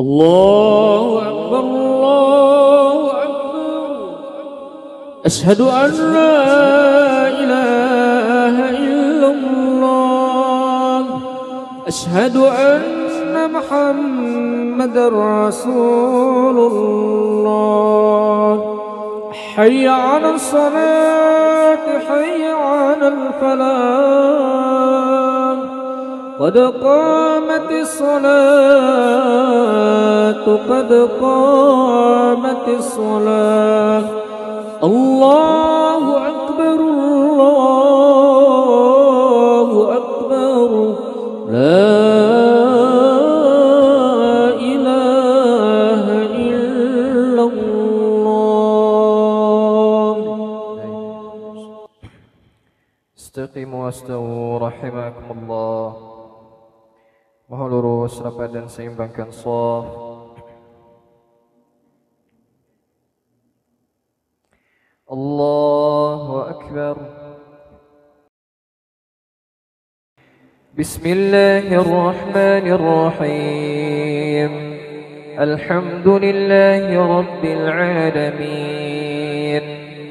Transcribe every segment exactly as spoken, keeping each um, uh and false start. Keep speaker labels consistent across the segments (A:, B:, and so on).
A: الله أكبر الله أكبر. أشهد أن لا إله إلا الله. أشهد أن محمدًا رسول الله. حي على الصلاة حي على الفلاح. قد قامت الصلاة قد قامت الصلاة. الله أكبر الله أكبر. لا إله إلا الله.
B: استقيموا واستووا رحمكم الله. Mohon lurus, rapat dan seimbangkan shaf. Allahu Akbar. Bismillahirrahmanirrahim. Alhamdulillahi Rabbil alamin.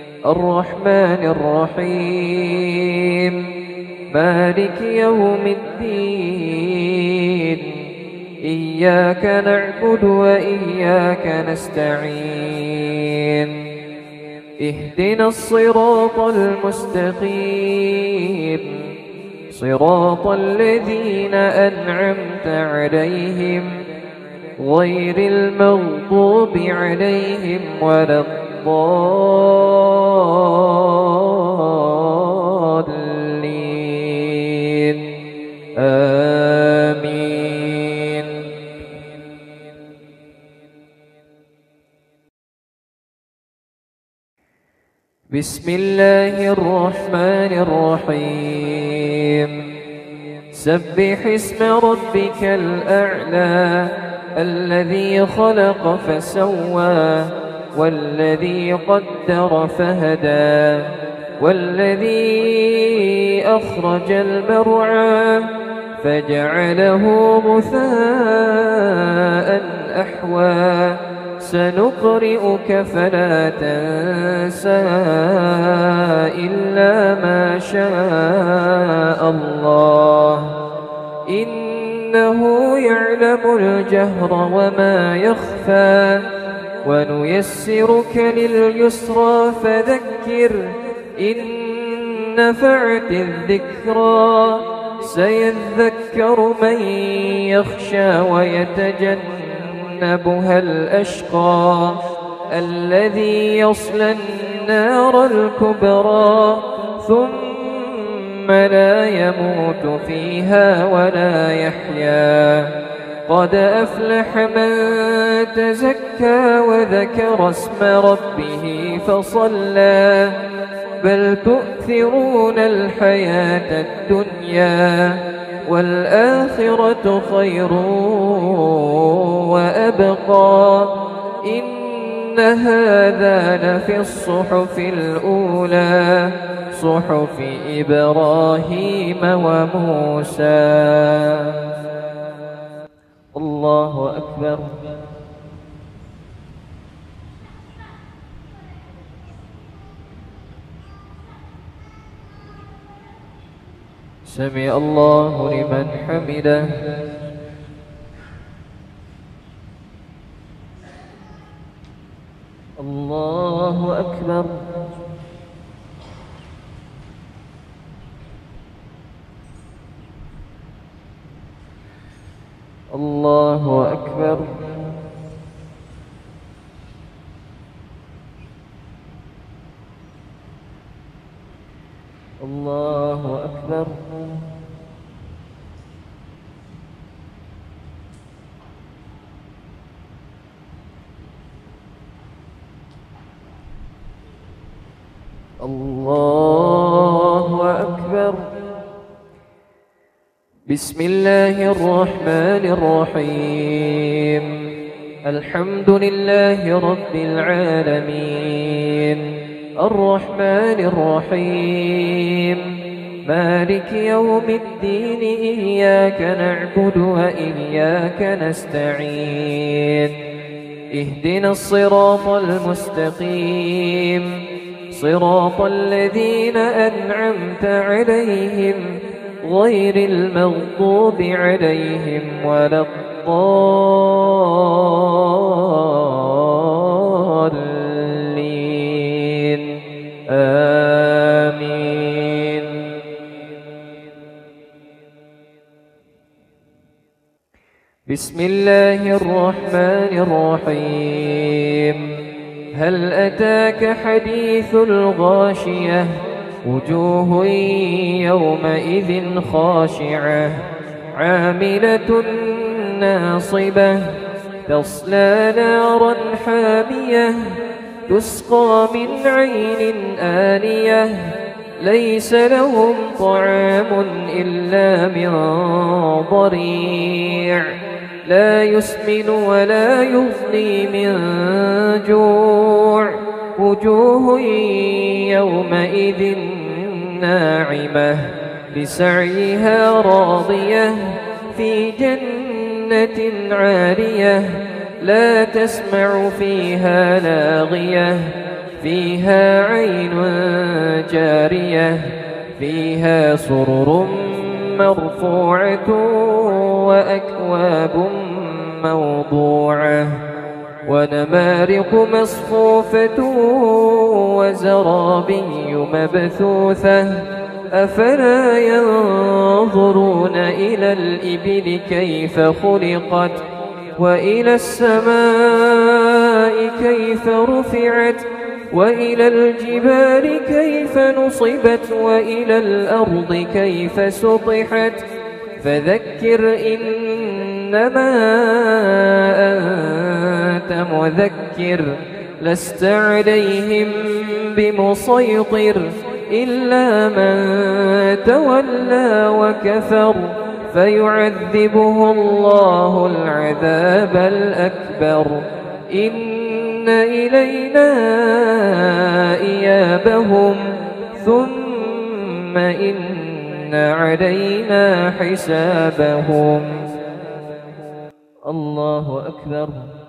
B: Ar-Rahmanir-Rahim. Maliki yawmiddin. Iyyaka na'budu wa iyyaka nasta'in. Ihdinas siratal mustaqim. Siratal ladzina an'amta 'alaihim ghairil maghdubi 'alaihim waladdallin. Amin. Bismillahirrahmanirrahim. Sabbih isma rabbikal a'la. Alladhi khalaqa fasawwa. والذي قدر فهدى. والذي أخرج المرعى فجعله غثاء أحوى. سنقرئك فلا تنسى إلا ما شاء الله. إنه يعلم الجهر وما يخفى. ونيسرك لليسرى فذكر إن نفعت الذكرى. سيذكر من يخشى ويتجنبها الأشقى الذي يصلى النار الكبرى ثم لا يموت فيها ولا يحيا. قد أفلح من تزكى وذكر اسم ربه فصلى. بل تؤثرون الحياة الدنيا والآخرة خير وأبقى. إن هذا لفي الصحف الأولى صحف إبراهيم وموسى. الله أكبر. سمع الله لمن حمده. الله أكبر. الله أكبر. الله أكبر. الله أكبر. بسم الله الرحمن الرحيم. الحمد لله رب العالمين. الرحمن الرحيم. مالك يوم الدين إياك نعبد وإياك نستعين اهدنا الصراط المستقيم صراط الذين أنعمت عليهم غير المغضوب عليهم ولا الضالين آمين. بسم الله الرحمن الرحيم. هل أتاك حديث الغاشية وجوه يومئذ خاشعة عاملة ناصبة تصلى نارا حامية تسقى من عين آنية ليس لهم طعام إلا من ضريع لا يسمن ولا يغني من جوع وجوه يومئذ ناعمة لسعيها راضية في جنة عالية لا تسمع فيها لاغية فيها عين جارية فيها سرر مرفوعة وأكواب موضوعة ونمارق مصفوفة وزرابي مبثوثة أفلا ينظرون إلى الإبل كيف خلقت وإلى السماء كيف رفعت وإلى الجبال كيف نصبت وإلى الأرض كيف سطحت فذكر إنما أنت مذكر لست عليهم بمسيطر إلا من تولى وكفر فيعذبه الله العذاب الأكبر إن إلينا إيابهم ثم إن علينا حسابهم. الله أكبر.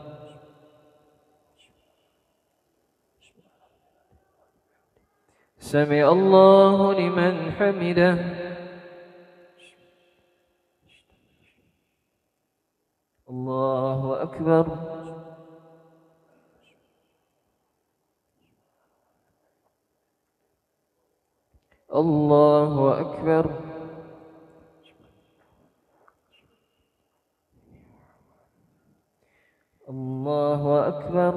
B: سمع الله لمن حمده. الله أكبر. الله أكبر. الله أكبر.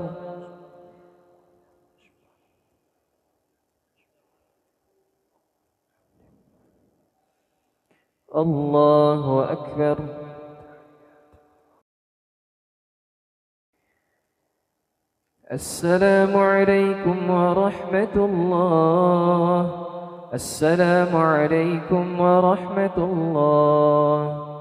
B: الله أكبر. السلام عليكم ورحمة الله. السلام عليكم ورحمة الله.